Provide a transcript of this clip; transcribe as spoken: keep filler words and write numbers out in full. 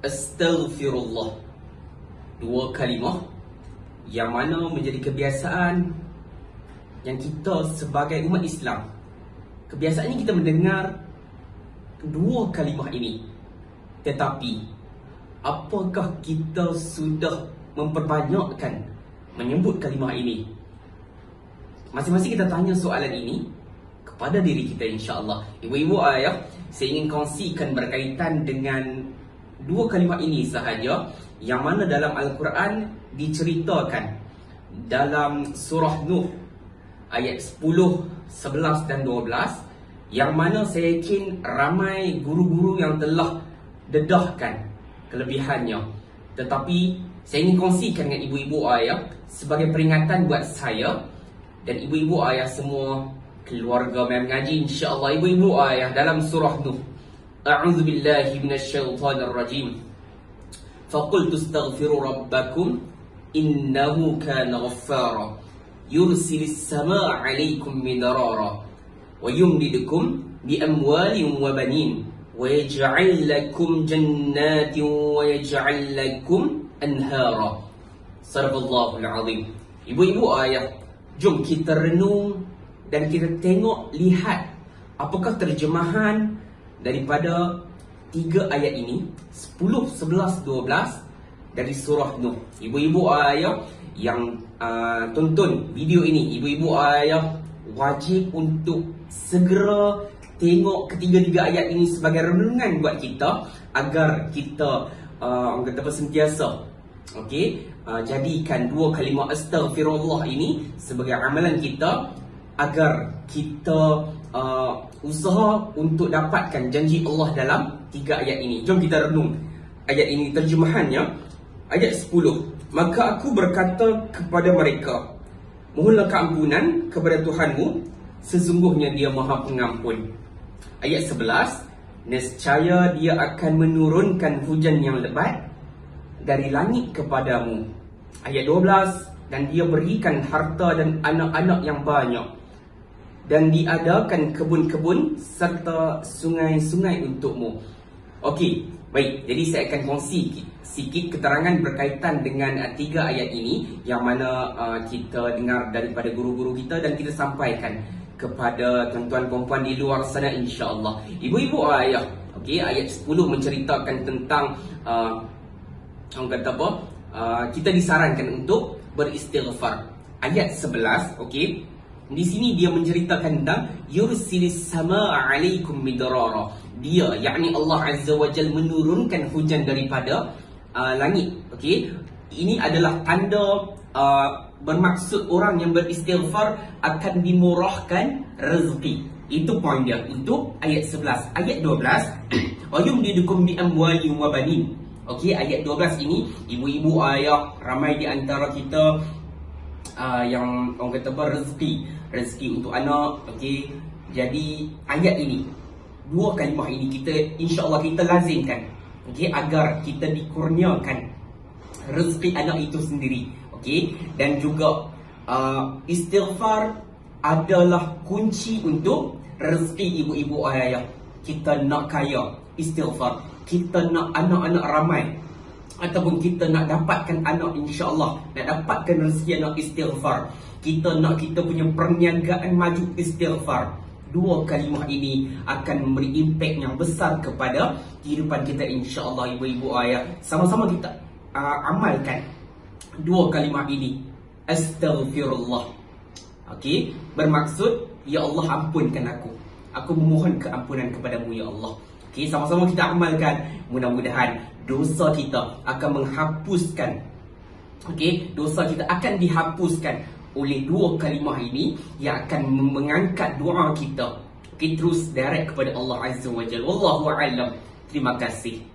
Astaghfirullah. Dua kalimah yang mana menjadi kebiasaan yang kita sebagai umat Islam, kebiasaannya kita mendengar dua kalimah ini. Tetapi apakah kita sudah memperbanyakkan menyebut kalimah ini? Masing-masing kita tanya soalan ini kepada diri kita, insya-Allah. Ibu-ibu ayah, saya ingin kongsikan berkaitan dengan dua kalimah ini sahaja, yang mana dalam Al-Quran diceritakan dalam surah Nuh ayat sepuluh, sebelas dan dua belas, yang mana saya yakin ramai guru-guru yang telah dedahkan kelebihannya. Tetapi saya ingin kongsikan dengan ibu-ibu ayah sebagai peringatan buat saya dan ibu-ibu ayah semua keluarga yang mengaji, insya-Allah. Ibu-ibu ayah, dalam surah Nuh, A'udzu billahi minasyaitonir rajim. Faqultu astaghfiru rabbakum innahu kana ghaffara yursilis samaa'a 'alaikum midrara wa yumdidukum bi amwalin wa banin wa yaj'al lakum jannatin wa yaj'al lakum anhara. Sadaqallahul azim. Ibu-ibu ayah, jom kita renung dan kita tengok, lihat apakah terjemahan daripada tiga ayat ini, sepuluh, sebelas, dua belas dari surah Nuh. Ibu-ibu ayah yang uh, tonton video ini, ibu-ibu ayah wajib untuk segera tengok ketiga-tiga ayat ini sebagai renungan buat kita, agar kita uh, orang kata sentiasa okey, uh, jadikan dua kalimah astaghfirullah ini sebagai amalan kita, agar kita uh, usaha untuk dapatkan janji Allah dalam tiga ayat ini. Jom kita renung ayat ini, terjemahannya. Ayat sepuluh. Maka aku berkata kepada mereka, mohonlah keampunan kepada Tuhanmu, sesungguhnya Dia Maha Pengampun. Ayat sebelas. Nescaya Dia akan menurunkan hujan yang lebat dari langit kepadamu. Ayat dua belas. Dan Dia berikan harta dan anak-anak yang banyak, dan diadakan kebun-kebun serta sungai-sungai untukmu. Okey, baik. Jadi saya akan kongsi sikit keterangan berkaitan dengan uh, tiga ayat ini, yang mana uh, kita dengar daripada guru-guru kita dan kita sampaikan kepada tuan-tuan perempuan di luar sana, insya-Allah. Ibu-ibu ayah, okey, ayat sepuluh menceritakan tentang uh, orang kata apa? Uh, kita disarankan untuk beristighfar. Ayat sebelas, okey. Di sini dia menceritakan tentang yursilis samaa'a 'alaikum midrara. Dia, yakni Allah Azza wa Jalla, menurunkan hujan daripada uh, langit. Okey. Ini adalah tanda uh, bermaksud orang yang beristighfar akan dimurahkan rezeki. Itu poin dia untuk ayat sebelas. Ayat dua belas, wa yumdidukum bi amwalin wa banin. Okey, ayat dua belas ini, ibu-ibu ayah, ramai di antara kita Uh, yang orang kata berrezeki, rezeki untuk anak. Okey, jadi ayat ini, dua kalimah ini kita insya-Allah kita lazimkan, okey, agar kita dikurniakan rezeki anak itu sendiri. Okey, dan juga uh, istighfar adalah kunci untuk rezeki ibu-ibu ayah. Kita nak kaya, istighfar. Kita nak anak-anak ramai, ataupun kita nak dapatkan anak, insya-Allah nak dapatkan rezeki anak, istighfar. Kita nak kita punya perniagaan maju, istighfar. Dua kalimah ini akan memberi impak yang besar kepada kehidupan kita, insya-Allah. Ibu-ibu ayah, sama-sama kita uh, amalkan dua kalimah ini, astaghfirullah. Okey, bermaksud, ya Allah, ampunkan aku. Aku memohon keampunan kepadamu, ya Allah. Okey, sama-sama kita amalkan. Mudah-mudahan dosa kita akan menghapuskan. Okey, dosa kita akan dihapuskan oleh dua kalimah ini yang akan mengangkat doa kita. Okey, terus direct kepada Allah Azza wa Jalla. Wallahu a'lam. Terima kasih.